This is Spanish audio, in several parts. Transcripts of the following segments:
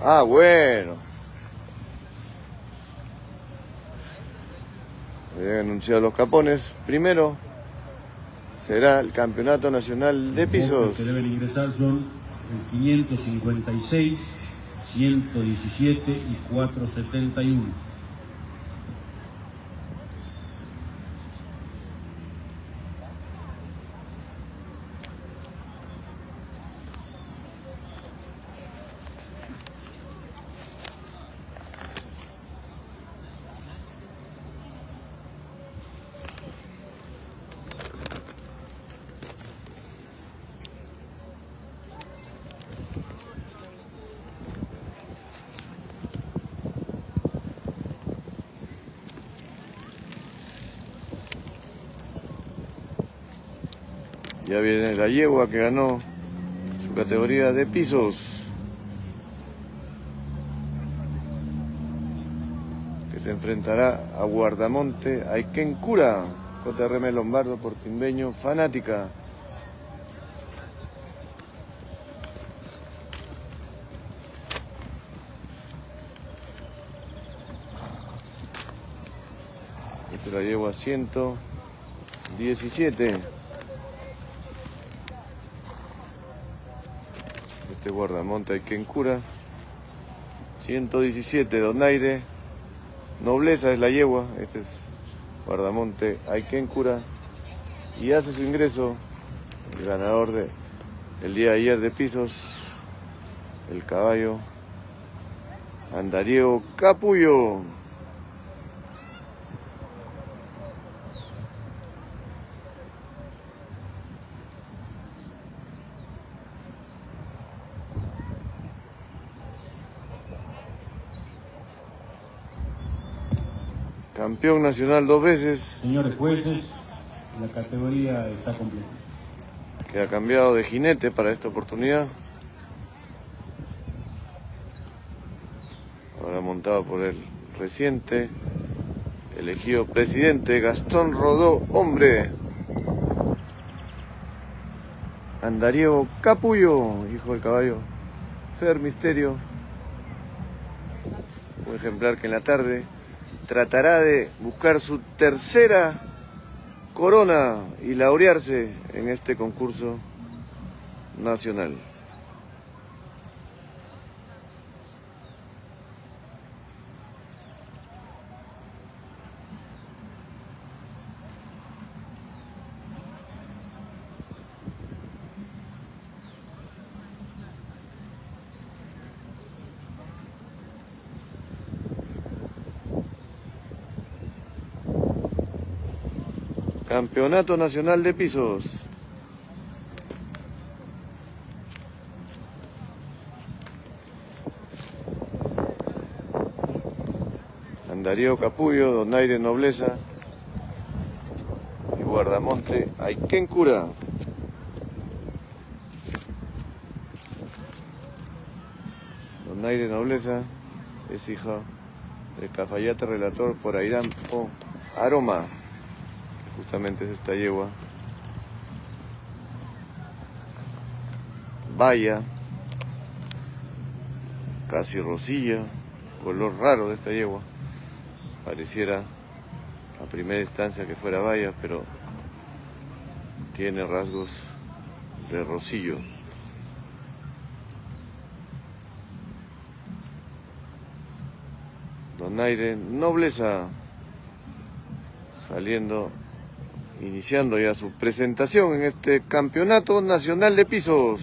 Ah, bueno. Habían anunciado los capones. Primero será el Campeonato Nacional de Pisos. Los que deben ingresar son el 556, 117 y 471. Ya viene la yegua que ganó su categoría de pisos, que se enfrentará a Guardamonte, Aiken Cura, JRM Lombardo Portimbeño Fanática. Esta la yegua 117. Este Guardamonte Aiken Cura 117. Donaire Nobleza es la yegua. Este es Guardamonte Aiken Cura. Y hace su ingreso el ganador del día de ayer de pisos, el caballo Andariego Capullo. Campeón nacional 2 veces. Señores jueces, la categoría está completa. Que ha cambiado de jinete para esta oportunidad. Ahora montado por el reciente elegido presidente Gastón Rodó, hombre. Andariego Capullo, hijo del caballo Fer Misterio. Un ejemplar que en la tarde tratará de buscar su tercera corona y laurearse en este concurso nacional. Campeonato Nacional de Pisos. Andariego Capullo, Donaire Nobleza y Guardamonte Aiken Cura. Donaire Nobleza es hija del Cafayate relator por Airán o Aroma. Justamente es esta yegua. Vaya, casi rosilla, color raro de esta yegua. Pareciera a primera instancia que fuera vaya, pero tiene rasgos de rosillo. Donaire Nobleza iniciando ya su presentación en este Campeonato Nacional de Pisos.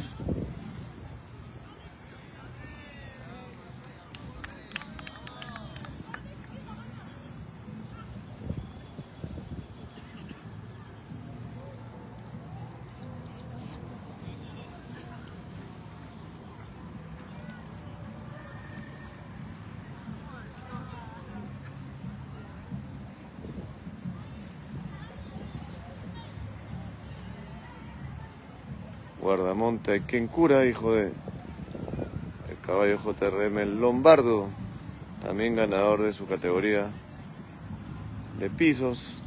Guardamonte Aiken Cura, hijo del caballo JRM Lombardo, también ganador de su categoría de pisos.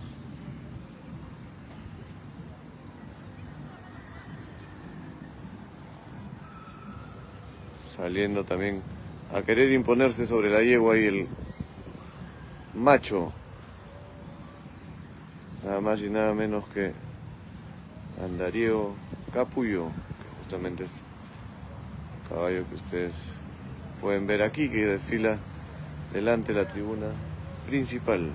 Saliendo también a querer imponerse sobre la yegua y el macho. Nada más y nada menos que Andariego Capullo, que justamente es el caballo que ustedes pueden ver aquí, que desfila delante de la tribuna principal.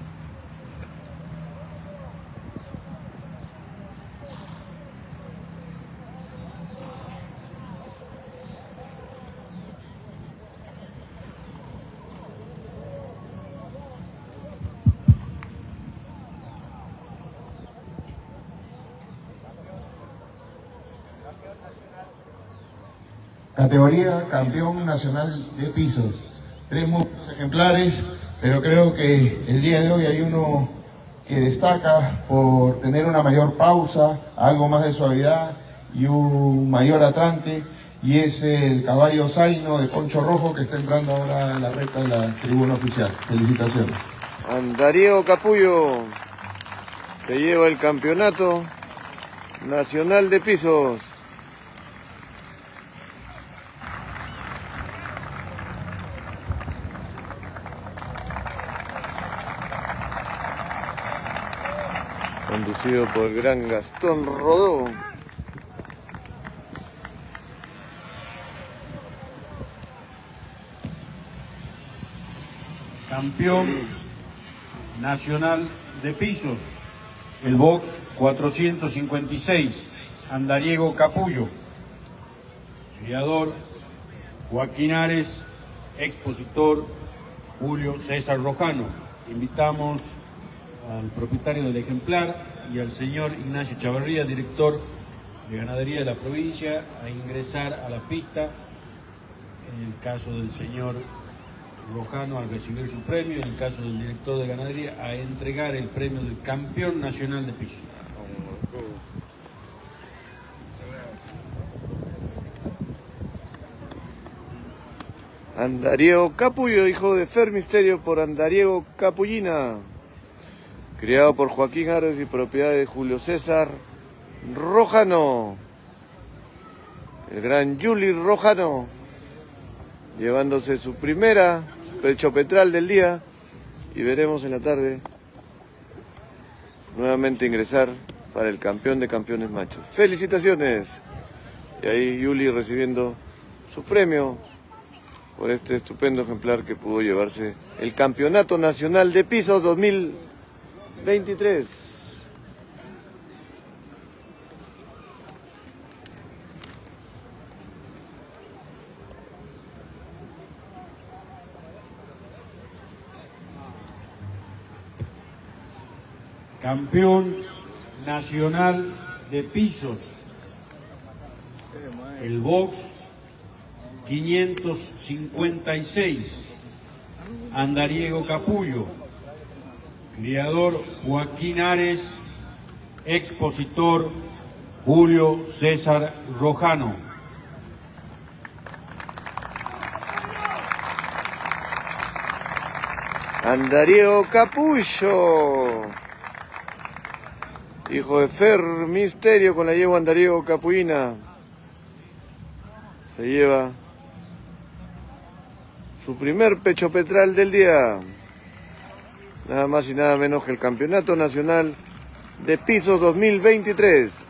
Categoría campeón nacional de pisos. 3 muy buenos ejemplares, pero creo que el día de hoy hay uno que destaca por tener una mayor pausa, algo más de suavidad y un mayor atrante, y es el caballo Zaino de Poncho Rojo, que está entrando ahora en la recta de la tribuna oficial. Felicitaciones. Andariego Capullo se lleva el campeonato nacional de pisos. Conducido por el gran Gastón Rodó. Campeón nacional de pisos, el box 456, Andariego Capullo. Criador Joaquín Ares, expositor Julio César Rojano. Invitamos al propietario del ejemplar y al señor Ignacio Chavarría, director de ganadería de la provincia, a ingresar a la pista. En el caso del señor Rojano, a recibir su premio, en el caso del director de ganadería, a entregar el premio del campeón nacional de piso. Andariego Capullo, hijo de Fer Misterio por Andariego Capullina, criado por Joaquín Ares y propiedad de Julio César Rojano, el gran Juli Rojano, llevándose su primera pechopetral del día, y veremos en la tarde nuevamente ingresar para el campeón de campeones machos. ¡Felicitaciones! Y ahí Juli recibiendo su premio por este estupendo ejemplar que pudo llevarse el Campeonato Nacional de Pisos 2023. Campeón nacional de pisos, el box 556, Andariego Capullo. Criador Joaquín Ares, expositor Julio César Rojano. Andariego Capullo, hijo de Fer Misterio, con la yegua Andariego Capullina, se lleva su primer pechopetral del día. Nada más y nada menos que el Campeonato Nacional de Pisos 2023.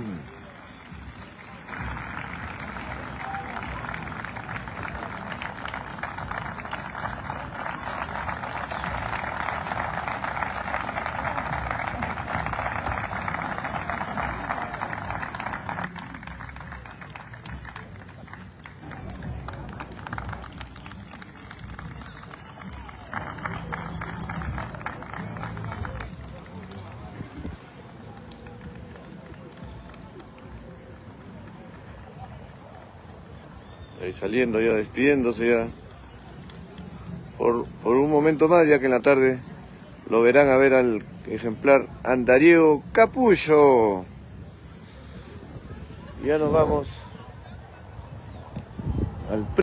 Ahí saliendo ya, despidiéndose ya por un momento más, ya que en la tarde lo verán a ver al ejemplar Andariego Capullo. Ya nos vamos al